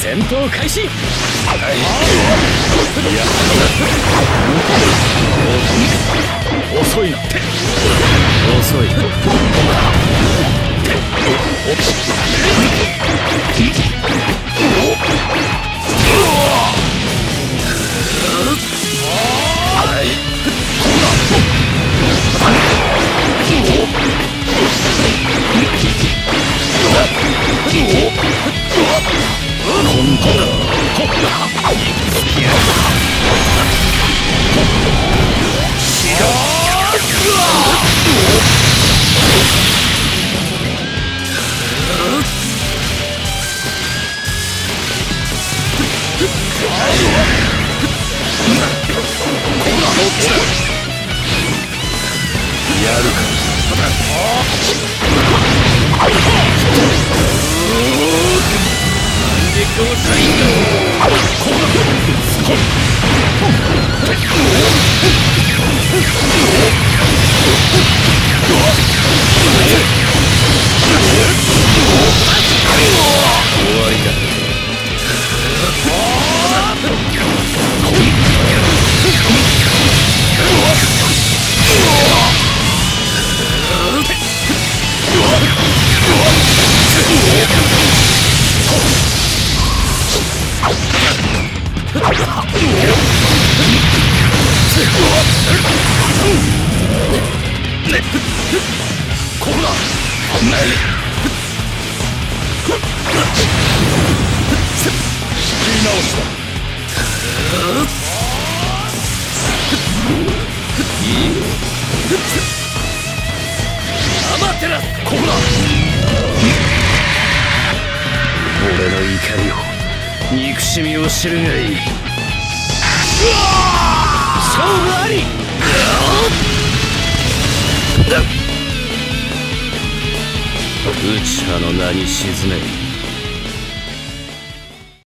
戦闘開始。遅いな。遅い。やるか。終わりだ。ここだ。仕切り直しだ。いいよ。アマテラス、ここだ。俺の怒りを、憎しみを知るがいい。勝負あり。内派の名に沈め。